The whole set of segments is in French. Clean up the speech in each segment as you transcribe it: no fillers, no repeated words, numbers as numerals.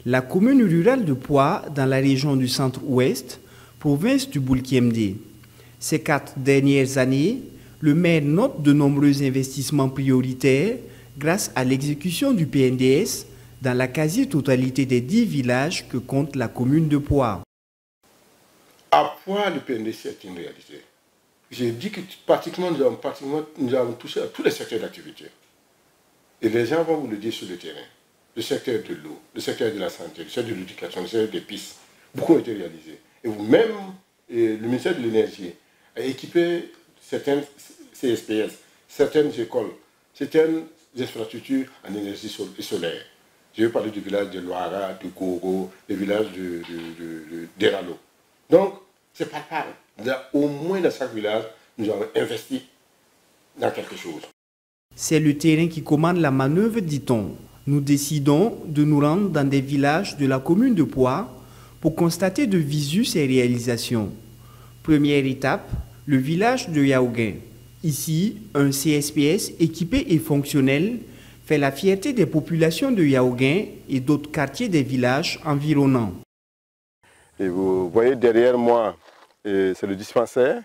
La commune rurale de Poix, dans la région du centre-ouest, province du Boulkiemdé. Ces 4 dernières années, le maire note de nombreux investissements prioritaires grâce à l'exécution du PNDS dans la quasi-totalité des 10 villages que compte la commune de Poix. À Poix, le PNDS est une réalité. J'ai dit que pratiquement, nous avons touché à tous les secteurs d'activité. Et les gens vont vous le dire sur le terrain. Le secteur de l'eau, le secteur de la santé, le secteur de l'éducation, le secteur des pistes, beaucoup ont été réalisés. Et vous-même, le ministère de l'Énergie a équipé certains CSPS, certaines écoles, certaines infrastructures en énergie solaire. Je vais parler du village de Loara, de Gogo, le village d'Eralo. Donc, c'est pas pareil. Au moins dans chaque village, nous avons investi dans quelque chose. C'est le terrain qui commande la manœuvre, dit-on. Nous décidons de nous rendre dans des villages de la commune de Poix pour constater de visu ces réalisations. Première étape, le village de Yaouguin. Ici, un CSPS équipé et fonctionnel fait la fierté des populations de Yaouguin et d'autres quartiers des villages environnants. Et vous voyez derrière moi, c'est le dispensaire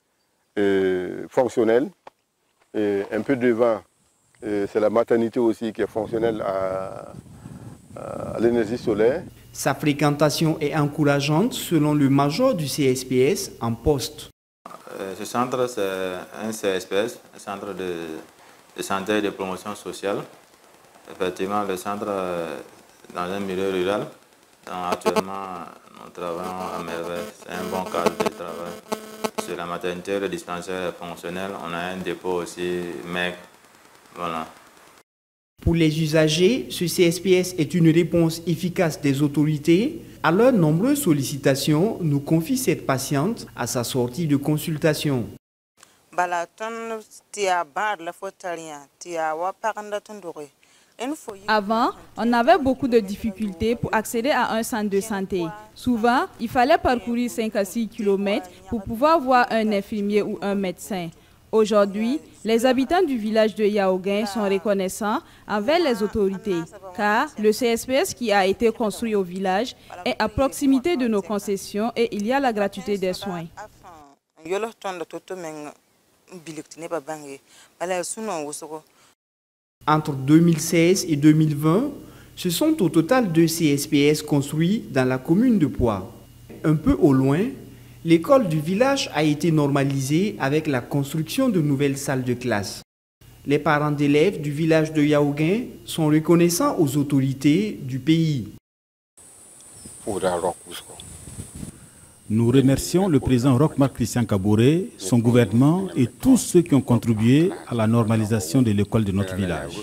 fonctionnel. Et un peu devant, c'est la maternité aussi qui est fonctionnelle à l'énergie solaire. Sa fréquentation est encourageante selon le major du CSPS en poste. Ce centre, c'est un CSPS, un centre de santé et de promotion sociale. Effectivement, le centre dans un milieu rural. Donc, actuellement, nous travaillons à merveille. C'est un bon cadre de travail. Sur la maternité, le dispensaire est fonctionnel. On a un dépôt aussi, MEC. Voilà. Pour les usagers, ce CSPS est une réponse efficace des autorités à leurs nombreuses sollicitations, nous confie cette patiente à sa sortie de consultation. Avant, on avait beaucoup de difficultés pour accéder à un centre de santé. Souvent, il fallait parcourir 5 à 6 km pour pouvoir voir un infirmier ou un médecin. Aujourd'hui, les habitants du village de Yaouguin sont reconnaissants envers les autorités, car le CSPS qui a été construit au village est à proximité de nos concessions et il y a la gratuité des soins. Entre 2016 et 2020, ce sont au total 2 CSPS construits dans la commune de Poix. Un peu au loin, l'école du village a été normalisée avec la construction de nouvelles salles de classe. Les parents d'élèves du village de Yaouguin sont reconnaissants aux autorités du pays. Nous remercions le président Roch-Marc Christian Kaboré, son gouvernement et tous ceux qui ont contribué à la normalisation de l'école de notre village.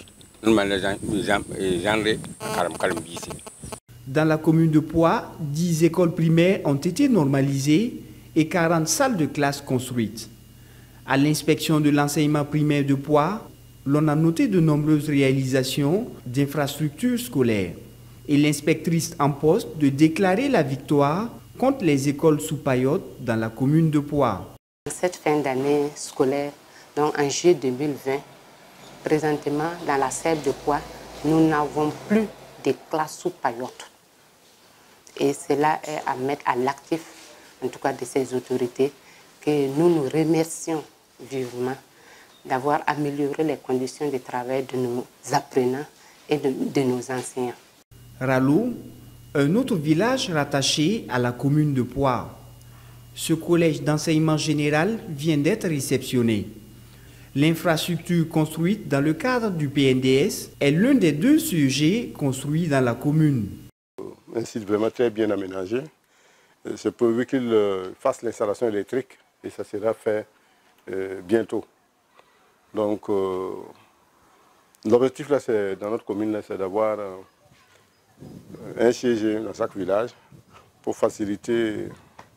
Dans la commune de Poix, 10 écoles primaires ont été normalisées et 40 salles de classe construites. À l'inspection de l'enseignement primaire de Poix, l'on a noté de nombreuses réalisations d'infrastructures scolaires et l'inspectrice en poste de déclarer la victoire contre les écoles sous paillotes dans la commune de Poix. Cette fin d'année scolaire, donc en juillet 2020, présentement dans la SEB de Poix, nous n'avons plus de classes sous paillotes. Et cela est à mettre à l'actif, en tout cas de ces autorités, que nous nous remercions vivement d'avoir amélioré les conditions de travail de nos apprenants et de nos enseignants. Ralou, un autre village rattaché à la commune de Poix. Ce collège d'enseignement général vient d'être réceptionné. L'infrastructure construite dans le cadre du PNDS est l'un des 2 sujets construits dans la commune. Un site vraiment très bien aménagé. C'est prévu qu'il fasse l'installation électrique et ça sera fait bientôt. Donc, l'objectif là, dans notre commune, c'est d'avoir un CG dans chaque village pour faciliter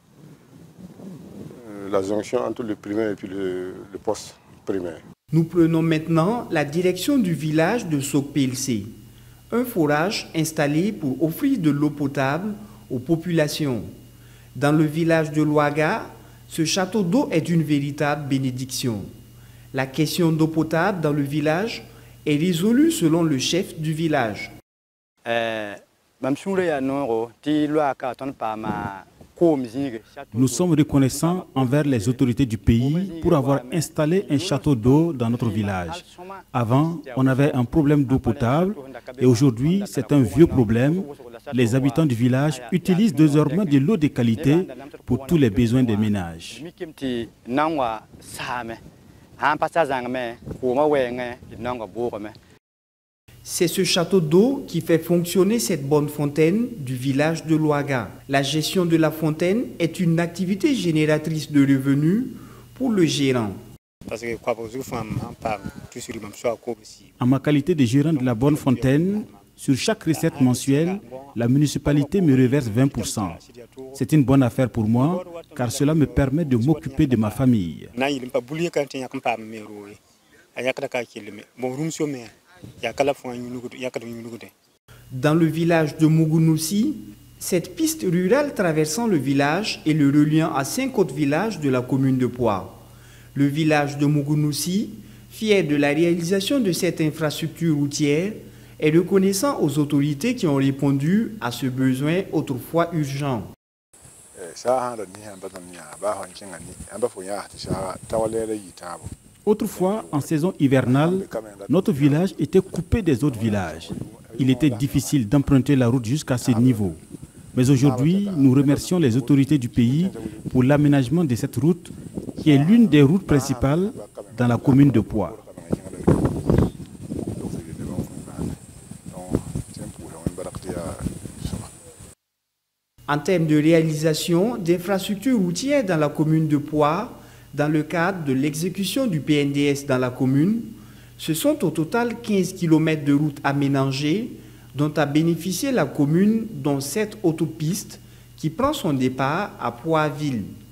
la jonction entre le primaire et puis le poste primaire. Nous prenons maintenant la direction du village de Sokpelse, un forage installé pour offrir de l'eau potable aux populations. Dans le village de Loaga, ce château d'eau est une véritable bénédiction. La question d'eau potable dans le village est résolue selon le chef du village. Nous sommes reconnaissants envers les autorités du pays pour avoir installé un château d'eau dans notre village. Avant, on avait un problème d'eau potable et aujourd'hui, c'est un vieux problème. Les habitants du village utilisent désormais de l'eau de qualité pour tous les besoins des ménages. C'est ce château d'eau qui fait fonctionner cette bonne fontaine du village de Louaga. La gestion de la fontaine est une activité génératrice de revenus pour le gérant. En ma qualité de gérant de la bonne fontaine, sur chaque recette mensuelle, la municipalité me reverse 20%. C'est une bonne affaire pour moi car cela me permet de m'occuper de ma famille. Dans le village de Mugunoussi, cette piste rurale traversant le village est le reliant à 5 autres villages de la commune de Poix. Le village de Mugunoussi, fier de la réalisation de cette infrastructure routière, est reconnaissant aux autorités qui ont répondu à ce besoin autrefois urgent. Autrefois, en saison hivernale, notre village était coupé des autres villages. Il était difficile d'emprunter la route jusqu'à ce niveau. Mais aujourd'hui, nous remercions les autorités du pays pour l'aménagement de cette route, qui est l'une des routes principales dans la commune de Poix. En termes de réalisation d'infrastructures routières dans la commune de Poix, dans le cadre de l'exécution du PNDS dans la commune, ce sont au total 15 km de routes aménagées dont a bénéficié la commune, dont 7 autopistes qui prend son départ à Poix-Ville.